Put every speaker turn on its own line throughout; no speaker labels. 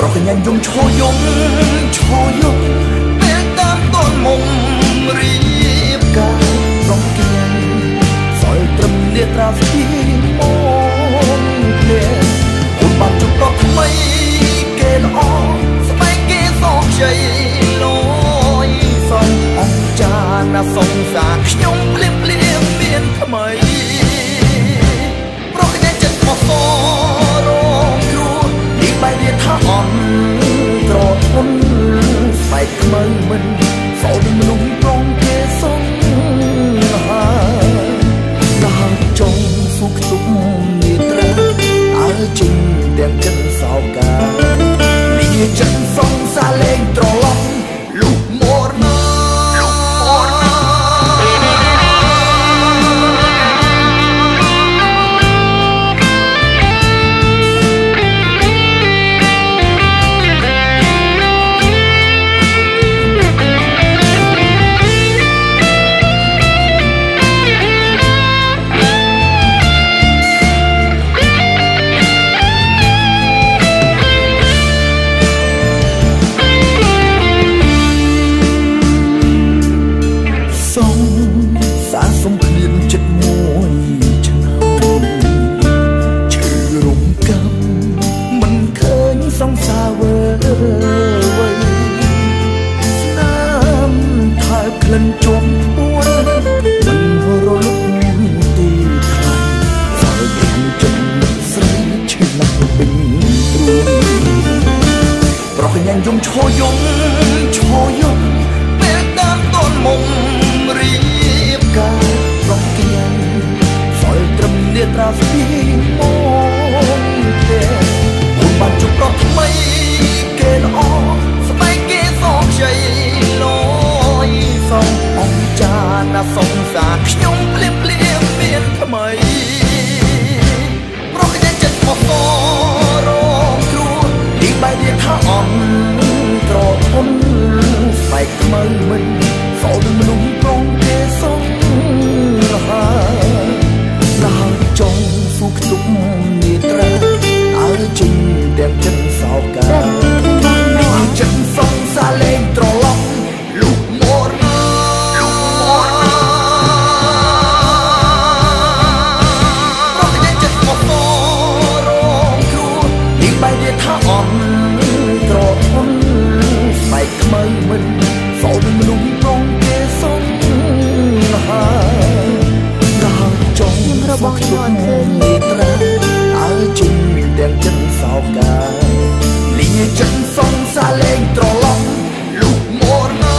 ប្រកញ្ញាយំឈរយំពេលតាមតនមុំរៀបការប្រកញ្ញាសល់ត្រឹមនេត្រាស្ទីមកនេះអូនបានជួបប្រកថ្មីគេល្អស្បែកគេសោកជ័យលយសំអង្គចាណាសងសាខ្ញុំភ្លាមមានថ្មីប្រកញ្ញាចិត្តមកសរងគ្រួនេះបែរវាថាអន់ត្រធន់ស្បែកខ្មៅមិនសោដូចមនុស្សប្រងគេសងហាដល់ចុងសុខទុក្ខនេត្រាអើជិញទាំងចិត្តសោកានេះចិត្តសងសាលេងត្រឡប់លុបមកណាយំឈរយំពេលតាមតនមុំរៀបការប្រកញ្ញាសល់ត្រឹមនេត្រាស្ទីមកទេអូនបានជួបប្រកថ្មីគេល្អស្បែកគេសោកជ័យលយសំអង្គចាណាសងសាខ្ញុំភ្លាមមានថ្មីប្រកញ្ញាចិត្តមកសរងគ្រួនេះបែរវាថាអន់ត្រធន់ស្បែកខ្មៅមិនសោដូចមនុស្សប្រងគេសងហាដល់ចុងសុខទុក្ខនេត្រាអើជិញទាំងចិត្តសោកានេះចិត្តសងសាលេងត្រឡប់លុបមកណាប្រកញ្ញាចិត្តមកសរងគ្រួនេះបែរវាថាអន់ត្រធន់ស្បែកខ្មៅមិនសោដូចមនុស្សប្រងគេសងហាដល់ចុងរបស់ខ្ញុំនេត្រាអើជិញទាំងចិត្តសោកាលីចិត្តសងសាលេងត្រឡប់លុបមកណា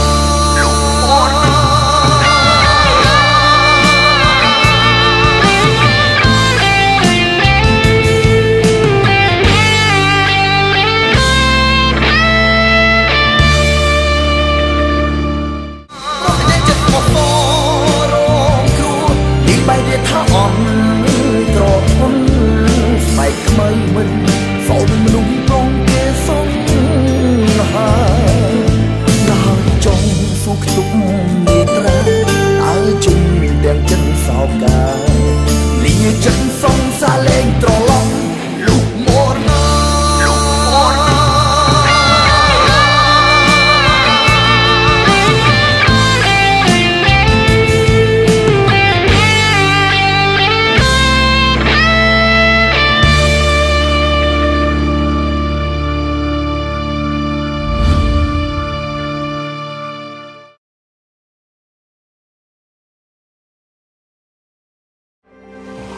បែរវាថាអន់ត្រធន់ស្បែកខ្មៅមិនសោដូចមនុស្សប្រងគេសងហាដល់ចុងសុខទុក្ខនេត្រាអើជិញទាំងចិត្តសោកាលីចិត្តសងសាលេងត្រឡប់លុបមកណា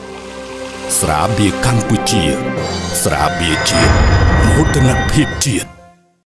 ស្រាបៀរកម្ពុជាស្រាបៀរជាតិមោទនភាពជាតិ